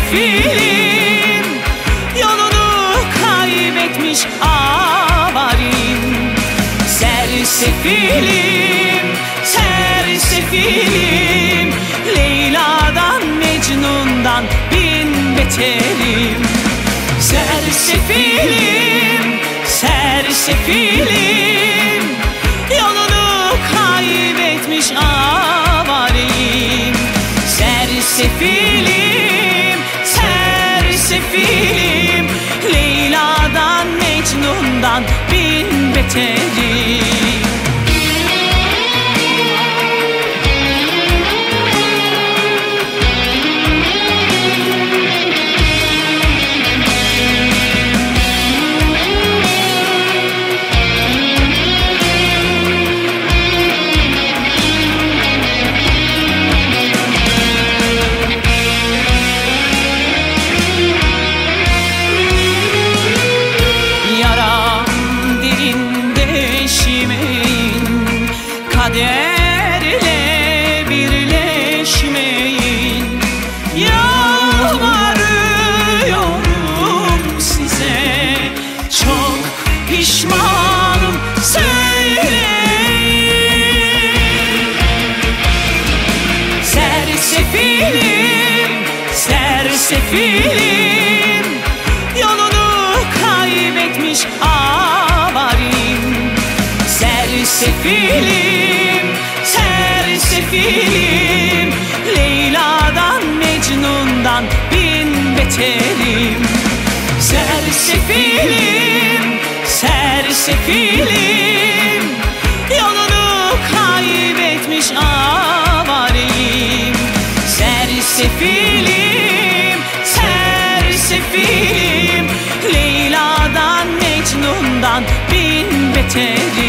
sersefilim, yolunu kaybetmiş avarim. Sersefilim, sersefilim, Leyla'dan Mecnun'dan bin beterim. Sersefilim, sersefilim, yolunu kaybetmiş avarim. Sersefilim, sersefilim, Leyla'dan Mecnun'dan bin beterim. Kaderle birleşmeyin, yalvarıyorum size, çok pişmanım söyleyin. Sersefilim, sersefilim, yolunu kaybetmiş avarim. Sersefilim, sersefilim, Leyla'dan Mecnun'dan bin beterim. Sersefilim, sersefilim, yolunu kaybetmiş avarim. Sersefilim, sersefilim, Leyla'dan Mecnun'dan bin beterim.